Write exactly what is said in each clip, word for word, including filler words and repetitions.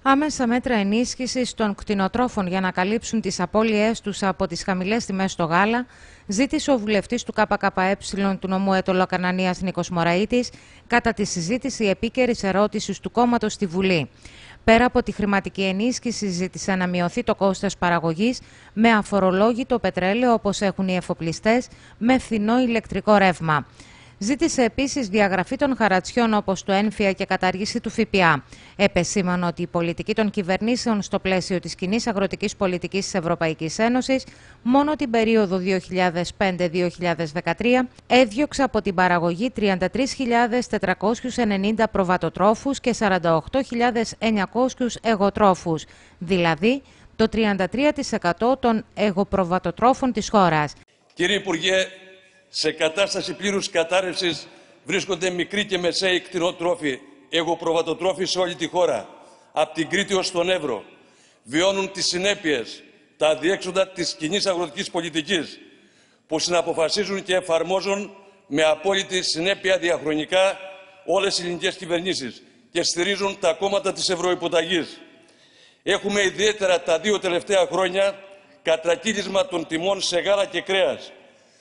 Άμεσα μέτρα ενίσχυσης των κτηνοτρόφων για να καλύψουν τις απώλειές τους από τις χαμηλές τιμές στο γάλα, ζήτησε ο βουλευτής του ΚΚΕ του νομού Αιτωλοκανανίας Νίκος Μωραΐτης κατά τη συζήτηση επίκαιρης ερώτησης του κόμματος στη Βουλή. Πέρα από τη χρηματική ενίσχυση, ζήτησε να μειωθεί το κόστος παραγωγής με αφορολόγητο πετρέλαιο όπως έχουν οι εφοπλιστές, με φθηνό ηλεκτρικό ρεύμα. Ζήτησε επίσης διαγραφή των χαρατσιών όπως το έμφυα και κατάργηση του ΦΠΑ. Επεσήμανε ότι η πολιτική των κυβερνήσεων στο πλαίσιο της κοινής αγροτικής πολιτικής της Ευρωπαϊκής Ένωσης μόνο την περίοδο δύο χιλιάδες πέντε με δύο χιλιάδες δεκατρία έδιωξε από την παραγωγή τριάντα τρεις χιλιάδες τετρακόσιους ενενήντα προβατοτρόφους και σαράντα οκτώ χιλιάδες εννιακόσιους εγωτρόφους, δηλαδή το τριάντα τρία τοις εκατό των εγωπροβατοτρόφων της χώρας. Κύριε Υπουργέ, σε κατάσταση πλήρους κατάρρευσης βρίσκονται μικροί και μεσαίοι κτηνοτρόφοι, εγωπροβατοτρόφοι σε όλη τη χώρα, από την Κρήτη ως τον Εύρο. Βιώνουν τις συνέπειες, τα αδιέξοδα της κοινής αγροτικής πολιτικής, που συναποφασίζουν και εφαρμόζουν με απόλυτη συνέπεια διαχρονικά όλες οι ελληνικές κυβερνήσεις και στηρίζουν τα κόμματα της ευρωυποταγής. Έχουμε ιδιαίτερα τα δύο τελευταία χρόνια κατρακύλισμα των τιμών σε γάλα και κρέας.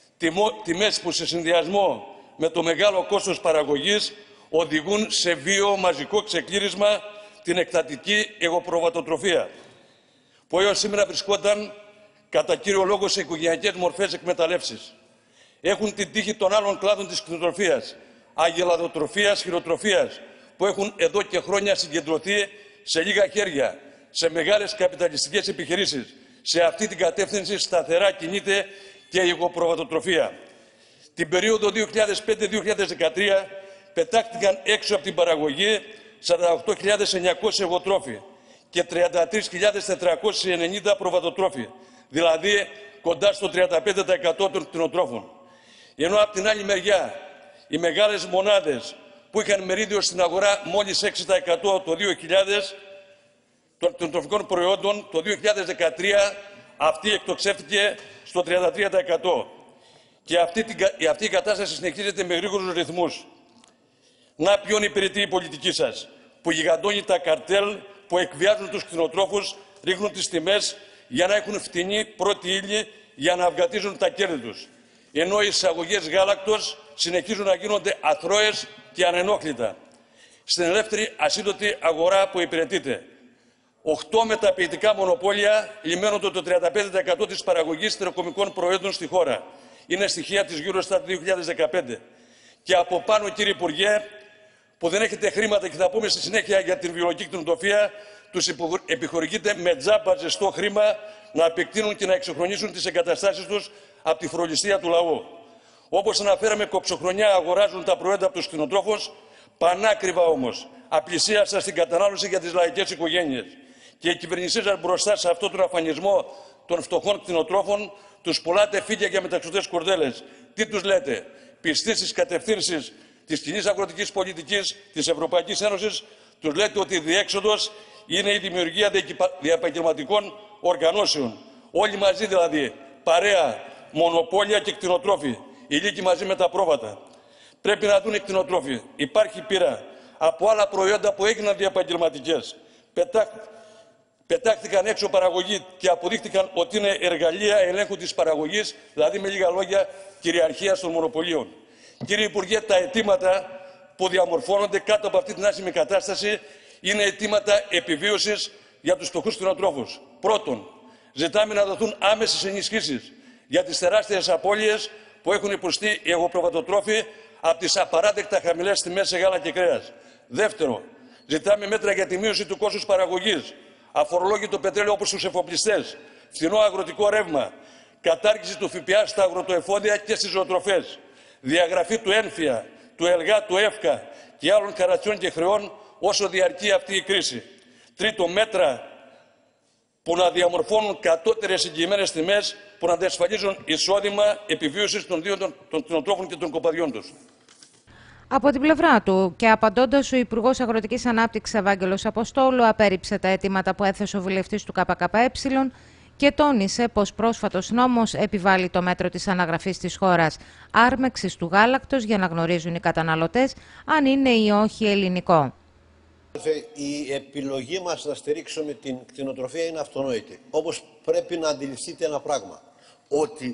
Τιμές που σε συνδυασμό με το μεγάλο κόστος παραγωγής οδηγούν σε βίαιο μαζικό ξεκλήρισμα την εκτατική εγωπροβατοτροφία, που έως σήμερα βρισκόταν κατά κύριο λόγο σε οικογενειακές μορφές εκμεταλλεύσεις. Έχουν την τύχη των άλλων κλάδων της κτηνοτροφίας, αγελαδοτροφίας, χειροτροφίας, που έχουν εδώ και χρόνια συγκεντρωθεί σε λίγα χέρια, σε μεγάλες καπιταλιστικές επιχειρήσεις. Σε αυτή την κατεύθυνση σταθερά κινείται και η εγωπροβατοτροφία. Την περίοδο δύο χιλιάδες πέντε με δύο χιλιάδες δεκατρία πετάχτηκαν έξω από την παραγωγή σαράντα οκτώ χιλιάδες εννιακόσιοι εγωτρόφοι και τριάντα τρεις χιλιάδες τετρακόσιοι ενενήντα προβατοτρόφοι, δηλαδή κοντά στο τριάντα πέντε τοις εκατό των κτηνοτρόφων. Ενώ από την άλλη μεριά οι μεγάλες μονάδες που είχαν μερίδιο στην αγορά μόλις έξι τοις εκατό το δύο χιλιάδες των κτηνοτροφικών προϊόντων, το δύο χιλιάδες δεκατρία αυτή εκτοξεύτηκε στο τριάντα τρία τοις εκατό. Και αυτή, την, αυτή η κατάσταση συνεχίζεται με γρήγορους ρυθμούς. Να ποιον υπηρετεί η πολιτική σας, που γιγαντώνει τα καρτέλ που εκβιάζουν τους κτηνοτρόφους, ρίχνουν τις τιμές για να έχουν φτηνή πρώτη ύλη για να αυγατίζουν τα κέρδη τους. Ενώ οι εισαγωγές γάλακτος συνεχίζουν να γίνονται αθρώες και ανενόχλητα στην ελεύθερη ασύντοτη αγορά που υπηρετείται. Οχτώ μεταποιητικά μονοπόλια λιμένονται το τριάντα πέντε τοις εκατό της παραγωγής τροκομικών προϊόντων στη χώρα. Είναι στοιχεία της Eurostat δύο χιλιάδες δεκαπέντε. Και από πάνω, κύριε Υπουργέ, που δεν έχετε χρήματα και θα πούμε στη συνέχεια για την βιολογική κτηνοτροφία, τους επιχορηγείτε με τζάμπα ζεστό χρήμα να επεκτείνουν και να εξοχρονίσουν τις εγκαταστάσεις τους από τη φρολιστία του λαού. Όπως αναφέραμε, κοψοχρονιά αγοράζουν τα προϊόντα από τους κτηνοτρόφους, πανάκριβα όμως απλησίασαν στην κατανάλωση για τις λαϊκές οικογένειες. Και οι κυβερνήσεις σας μπροστά σε αυτόν τον αφανισμό των φτωχών κτηνοτρόφων τους πουλάτε φύκια για μεταξωτές κορδέλες. Τι τους λέτε? Πιστοί στις κατευθύνσεις της κοινής αγροτικής πολιτικής της Ευρωπαϊκής Ένωσης, τους λέτε ότι η διέξοδος είναι η δημιουργία διαπαγγελματικών οργανώσεων. Όλοι μαζί δηλαδή, παρέα, μονοπόλια και κτηνοτρόφοι, οι λύκοι μαζί με τα πρόβατα. Πρέπει να δουν οι κτηνοτρόφοι. Υπάρχει πείρα από άλλα προϊόντα που έγιναν διαπαγγελματικές. Πετά... Πετάχτηκαν έξω παραγωγή και αποδείχτηκαν ότι είναι εργαλεία ελέγχου της παραγωγής, δηλαδή με λίγα λόγια κυριαρχίας των μονοπωλίων. Κύριε Υπουργέ, τα αιτήματα που διαμορφώνονται κάτω από αυτή την άσχημη κατάσταση είναι αιτήματα επιβίωσης για τους φτωχούς κτηνοτρόφους. Πρώτον, ζητάμε να δοθούν άμεσες ενισχύσεις για τις τεράστιες απώλειες που έχουν υποστεί οι εγωπροβατοτρόφοι από τις απαράδεκτα χαμηλές τιμές σε γάλα και κρέας. Δεύτερο, ζητάμε μέτρα για τη μείωση του κόστους παραγωγής, αφορολόγητο πετρέλαιο όπως στους εφοπλιστές, φθηνό αγροτικό ρεύμα, κατάργηση του ΦΠΑ στα αγροτοεφόδια και στις ζωοτροφές, διαγραφή του έμφυα, του ΕΛΓΑ, του ΕΦΚΑ και άλλων χαρατσιών και χρεών όσο διαρκεί αυτή η κρίση. Τρίτο, μέτρα που να διαμορφώνουν κατώτερες εγγυημένες τιμές που να διασφαλίζουν εισόδημα επιβίωσης των δύο των κτηνοτρόφων και των κοπαδιών τους. Από την πλευρά του και απαντώντας, ο Υπουργός Αγροτικής Ανάπτυξης Ευάγγελος Αποστόλου απέρριψε τα αιτήματα που έθεσε ο βουλευτής του ΚΚΕ και τόνισε πως πρόσφατος νόμος επιβάλλει το μέτρο της αναγραφής της χώρας άρμεξης του γάλακτος για να γνωρίζουν οι καταναλωτές αν είναι ή όχι ελληνικό. Η επιλογή μας να στηρίξουμε την κτηνοτροφία είναι αυτονόητη. Όπως πρέπει να αντιληφθείτε ένα πράγμα, ότι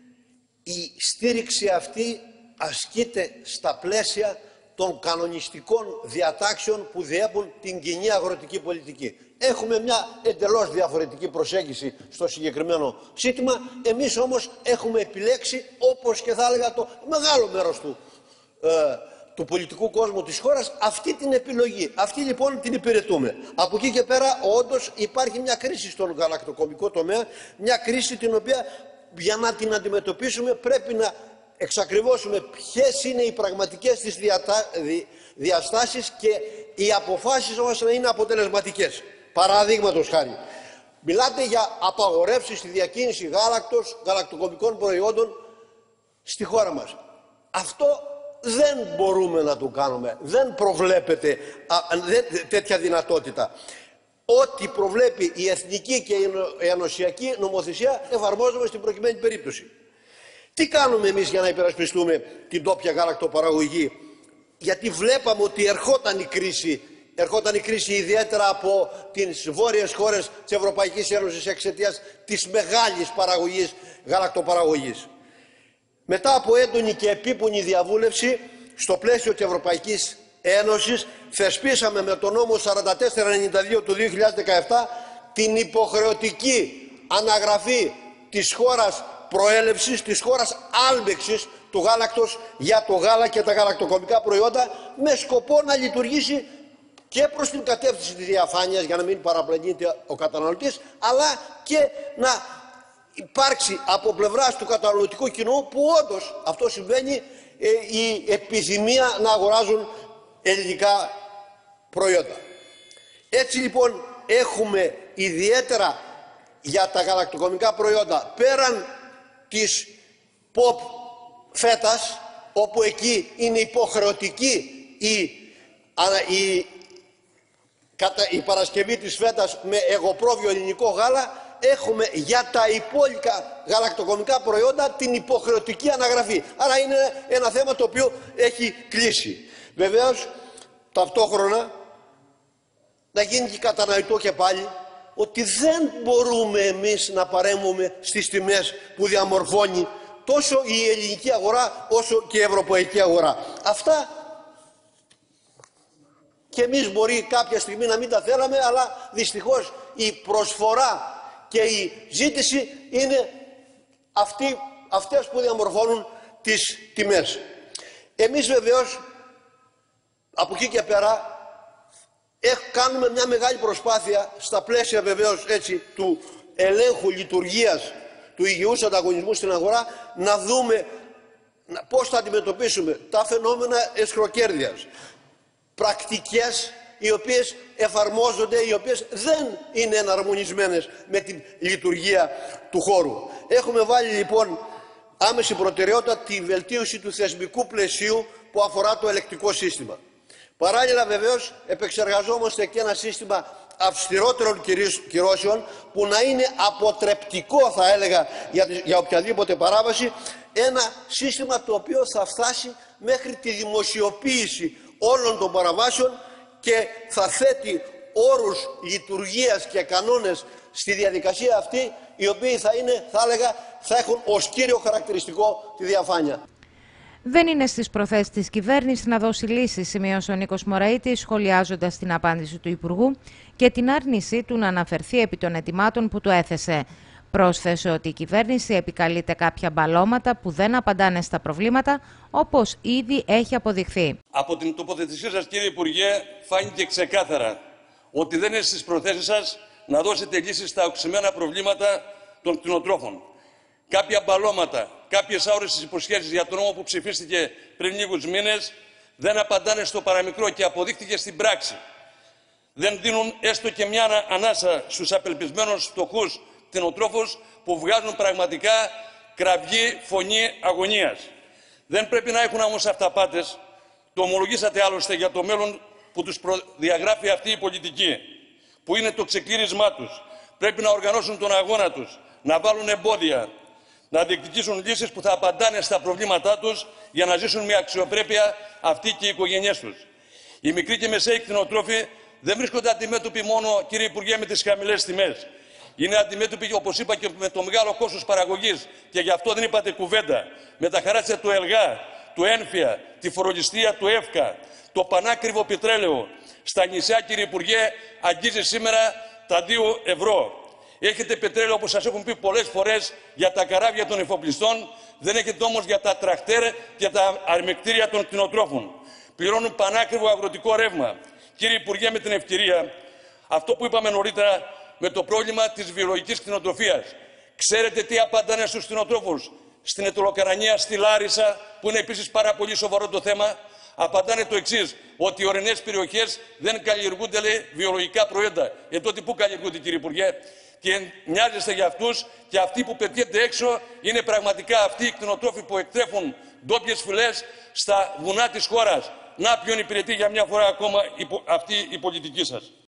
η στήριξη αυτή ασκείται στα πλαίσια των κανονιστικών διατάξεων που διέπουν την κοινή αγροτική πολιτική. Έχουμε μια εντελώς διαφορετική προσέγγιση στο συγκεκριμένο ζήτημα. Εμείς όμως έχουμε επιλέξει, όπως και θα έλεγα το μεγάλο μέρος του, ε, του πολιτικού κόσμου της χώρας, αυτή την επιλογή. Αυτή λοιπόν την υπηρετούμε. Από εκεί και πέρα όντως υπάρχει μια κρίση στον γαλακτοκομικό τομέα, μια κρίση την οποία για να την αντιμετωπίσουμε πρέπει να εξακριβώσουμε ποιες είναι οι πραγματικές της διατα... δι... διαστάσεις και οι αποφάσεις μας να είναι αποτελεσματικές. Παραδείγματος χάρη, μιλάτε για απαγορεύσεις στη διακίνηση γάλακτος, γαλακτοκομικών προϊόντων στη χώρα μας. Αυτό δεν μπορούμε να το κάνουμε, δεν προβλέπεται α, δεν, τέτοια δυνατότητα. Ό,τι προβλέπει η εθνική και η ενωσιακή νομοθεσία εφαρμόζουμε στην προκειμένη περίπτωση. Τι κάνουμε εμείς για να υπερασπιστούμε την τόπια γαλακτοπαραγωγή? Γιατί βλέπαμε ότι ερχόταν η κρίση, ερχόταν η κρίση ιδιαίτερα από τις βόρειες χώρες της Ευρωπαϊκής Ένωσης εξαιτίας της μεγάλης παραγωγής, γαλακτοπαραγωγής. Μετά από έντονη και επίπονη διαβούλευση στο πλαίσιο της Ευρωπαϊκής Ένωσης θεσπίσαμε με τον νόμο σαράντα τέσσερα ενενήντα δύο του δύο χιλιάδες δεκαεπτά την υποχρεωτική αναγραφή της χώρας προέλευσης, της χώρας άλμεξης του γάλακτος για το γάλα και τα γαλακτοκομικά προϊόντα, με σκοπό να λειτουργήσει και προς την κατεύθυνση της διαφάνειας για να μην παραπλανείται ο καταναλωτής, αλλά και να υπάρξει από πλευράς του καταναλωτικού κοινού, που όντως αυτό συμβαίνει, η επιθυμία να αγοράζουν ελληνικά προϊόντα. Έτσι λοιπόν έχουμε ιδιαίτερα για τα γαλακτοκομικά προϊόντα, πέραν της pop φέτας, όπου εκεί είναι υποχρεωτική η, η, η παρασκευή της φέτας με εγωπρόβιο ελληνικό γάλα, έχουμε για τα υπόλοιπα γαλακτοκομικά προϊόντα την υποχρεωτική αναγραφή. Άρα είναι ένα θέμα το οποίο έχει κλείσει. Βεβαίως, ταυτόχρονα, να γίνει και κατανοητό και πάλι ότι δεν μπορούμε εμείς να παρέμβουμε στις τιμές που διαμορφώνει τόσο η ελληνική αγορά όσο και η ευρωπαϊκή αγορά. Αυτά και εμείς μπορεί κάποια στιγμή να μην τα θέλαμε, αλλά δυστυχώς η προσφορά και η ζήτηση είναι αυτοί, αυτές που διαμορφώνουν τις τιμές. Εμείς βεβαίως από εκεί και πέρα κάνουμε μια μεγάλη προσπάθεια στα πλαίσια βεβαίως έτσι του ελέγχου λειτουργίας του υγιούς ανταγωνισμού στην αγορά, να δούμε πώς θα αντιμετωπίσουμε τα φαινόμενα εσχροκέρδειας, πρακτικές οι οποίες εφαρμόζονται, οι οποίες δεν είναι εναρμονισμένες με την λειτουργία του χώρου. Έχουμε βάλει λοιπόν άμεση προτεραιότητα τη βελτίωση του θεσμικού πλαισίου που αφορά το ελεκτικό σύστημα. Παράλληλα βεβαίως επεξεργαζόμαστε και ένα σύστημα αυστηρότερων κυρώσεων που να είναι αποτρεπτικό, θα έλεγα, για, για οποιαδήποτε παράβαση, ένα σύστημα το οποίο θα φτάσει μέχρι τη δημοσιοποίηση όλων των παραβάσεων και θα θέτει όρους λειτουργίας και κανόνες στη διαδικασία αυτή, οι οποίοι θα είναι, θα έλεγα, θα έχουν ως κύριο χαρακτηριστικό τη διαφάνεια. Δεν είναι στις προθέσεις της κυβέρνησης να δώσει λύσεις, σημείωσε ο Νίκος Μωραΐτης, σχολιάζοντας την απάντηση του Υπουργού και την άρνησή του να αναφερθεί επί των αιτημάτων που του έθεσε. Πρόσθεσε ότι η κυβέρνηση επικαλείται κάποια μπαλώματα που δεν απαντάνε στα προβλήματα, όπως ήδη έχει αποδειχθεί. Από την τοποθετησία σας, κύριε Υπουργέ, φάνηκε ξεκάθαρα ότι δεν είναι στις προθέσεις σας να δώσετε λύσεις στα οξυμένα προβλήματα των κτηνοτρόφων. Κάποια μπαλώματα, κάποιες αόριστες υποσχέσεις για τον νόμο που ψηφίστηκε πριν λίγους μήνες δεν απαντάνε στο παραμικρό και αποδείχτηκε στην πράξη. Δεν δίνουν έστω και μια ανάσα στους απελπισμένους φτωχούς κτηνοτρόφους που βγάζουν πραγματικά κραυγή φωνή αγωνίας. Δεν πρέπει να έχουν όμως αυταπάτες, το ομολογήσατε άλλωστε για το μέλλον που τους προδιαγράφει αυτή η πολιτική, που είναι το ξεκλήρισμά τους. Πρέπει να οργανώσουν τον αγώνα τους, να βάλουν εμπόδια, να διεκδικήσουν λύσεις που θα απαντάνε στα προβλήματά τους για να ζήσουν με αξιοπρέπεια αυτοί και οι οικογένειές τους. Οι μικροί και μεσαίοι κτηνοτρόφοι δεν βρίσκονται αντιμέτωποι μόνο, κύριε Υπουργέ, με τις χαμηλές τιμές. Είναι αντιμέτωποι, όπως είπα, και με το μεγάλο κόστος παραγωγής. Και γι' αυτό δεν είπατε κουβέντα. Με τα χαράτσια του ΕΛΓΑ, του ΕΝΦΙΑ, τη φορολιστία του ΕΦΚΑ, το πανάκριβο πετρέλαιο. Στα νησιά, κύριε Υπουργέ, αγγίζει σήμερα τα δύο ευρώ. Έχετε πετρέλαιο, όπως σας έχουν πει πολλές φορές, για τα καράβια των εφοπλιστών. Δεν έχετε όμως για τα τρακτέρ και τα αρμικτήρια των κτηνοτρόφων. Πληρώνουν πανάκριβο αγροτικό ρεύμα. Κύριε Υπουργέ, με την ευκαιρία, αυτό που είπαμε νωρίτερα με το πρόβλημα της βιολογικής κτηνοτροφίας. Ξέρετε τι απαντάνε στους κτηνοτρόφους? Στην Αιτωλοκαρνανία, στη Λάρισα, που είναι επίσης πάρα πολύ σοβαρό το θέμα, απαντάνε το εξής, ότι οι ορεινές περιοχές δεν καλλιεργούνται, λέει, βιολογικά προϊόντα. Ε, τότε πού καλλιεργούνται, κύριε Υπουργέ? Και νοιάζεστε για αυτούς, και αυτοί που πετιέται έξω είναι πραγματικά αυτοί οι κτηνοτρόφοι που εκτρέφουν ντόπιες φυλές στα βουνά της χώρας. Να ποιον υπηρετεί για μια φορά ακόμα αυτή η πολιτική σας.